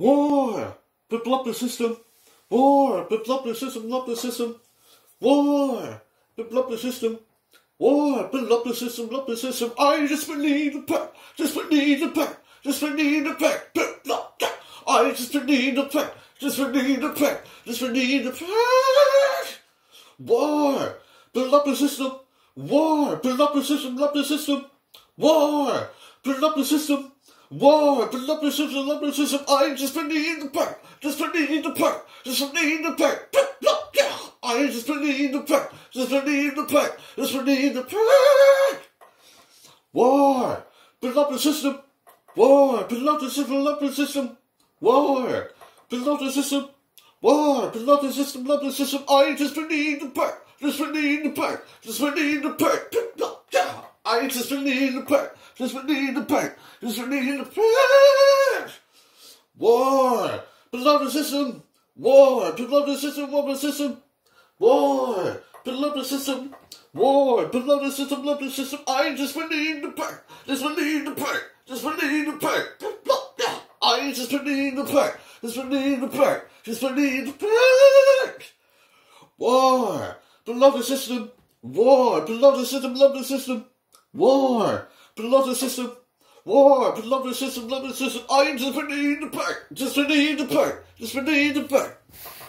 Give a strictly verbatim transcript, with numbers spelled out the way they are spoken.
War! Develop the system! War! Develop the system! Develop the system! War! Develop the system! War! Develop the system! Develop the system! I just believe the pack! Just believe the pack! Just believe the pack! I just believe the pack! Just believe the pack! Just believe the pack! War! Develop the system! War! Develop the system! Develop the system! War! Develop the system! War! Develop the system! Develop the system! I just believe the pack! Just believe the pack! Just believe the pack! I just believe the pack! Just believe the pack! Just believe the pack! War! Develop the system! War! Develop the system! Develop the system! War! Develop the system! War! Develop the system! Develop the system! I just believe the pack! Just believe the pack! Just believe the pack! I just believe the pack! Just believe the pack! Just believe the pack! War! Develop the system! War! Develop the system! Develop the system! War! Develop the system! War! Develop the system! Develop the system! I just believe the pack! Just believe the pack! Just believe the pack! I just believe the pack! Just believe the pack! Just believe the pack! War! Below the system! War! Below the system! Below the system! War! Below the system! War! Below the system! Below the system! I just believe the pack! Just believe the pack! Just believe the pack!